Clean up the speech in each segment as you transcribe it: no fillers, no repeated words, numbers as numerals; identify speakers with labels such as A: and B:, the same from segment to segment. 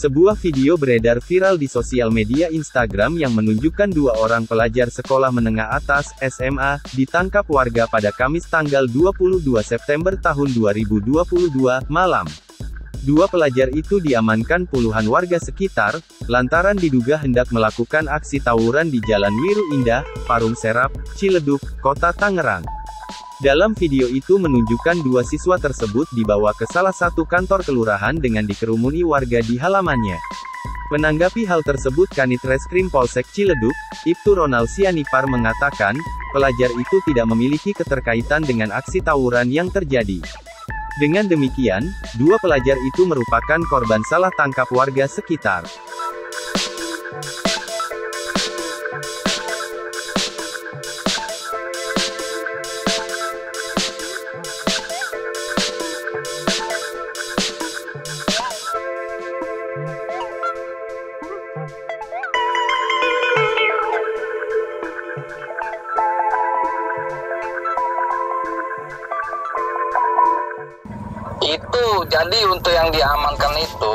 A: Sebuah video beredar viral di sosial media Instagram yang menunjukkan dua orang pelajar sekolah menengah atas, SMA, ditangkap warga pada Kamis tanggal 22 September tahun 2022, malam. Dua pelajar itu diamankan puluhan warga sekitar, lantaran diduga hendak melakukan aksi tawuran di Jalan Wiru Indah, Parung Serap, Ciledug, Kota Tangerang. Dalam video itu menunjukkan dua siswa tersebut dibawa ke salah satu kantor kelurahan dengan dikerumuni warga di halamannya. Menanggapi hal tersebut Kanit Reskrim Polsek Ciledug, Ibtu Ronald Sianipar mengatakan, pelajar itu tidak memiliki keterkaitan dengan aksi tawuran yang terjadi. Dengan demikian, dua pelajar itu merupakan korban salah tangkap warga sekitar.
B: Itu jadi untuk yang diamankan itu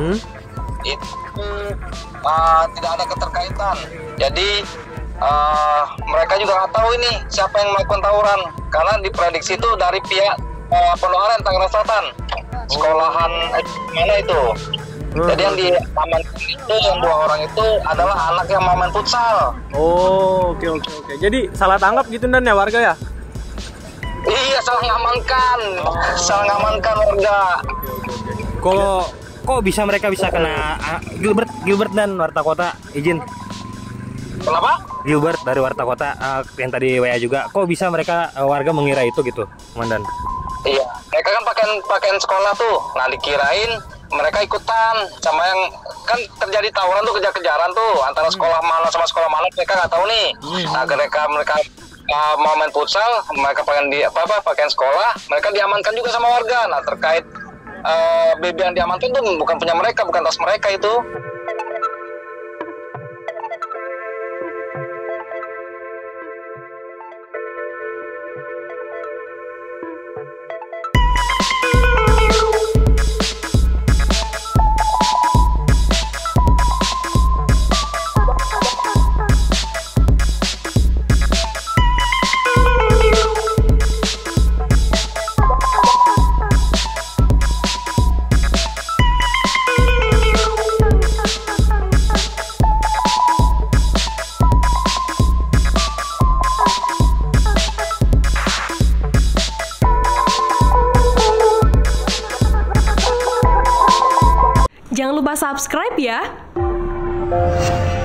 B: tidak ada keterkaitan. Jadi mereka juga nggak tahu ini siapa yang melakukan tawuran, karena diprediksi itu dari pihak Pondok Tangerang Selatan, sekolahan mana itu. Jadi yang diamankan itu yang dua orang itu adalah anak yang mau main futsal.
C: Oh, oke. Jadi salah tanggap gitu dan ya warga ya?
B: Iya, salah ngamankan, salah ngamankan warga.
C: Kalau kok mereka bisa kena Gilbert dan Warta Kota izin?
B: Kenapa?
C: Gilbert dari Warta Kota yang tadi WA juga. Kok bisa mereka warga mengira itu gitu, Komandan?
B: Iya, mereka kan pakaian sekolah tuh. Nah, dikirain mereka ikutan sama yang kan terjadi tawuran tuh, kejar-kejaran tuh antara sekolah mana sama sekolah mana, mereka nggak tahu nih. Nah, mereka mau main futsal, mereka pakaian sekolah, mereka diamankan juga sama warga. Nah, terkait BB yang diamankan itu bukan punya mereka, bukan tas mereka itu.
D: Jangan lupa subscribe ya.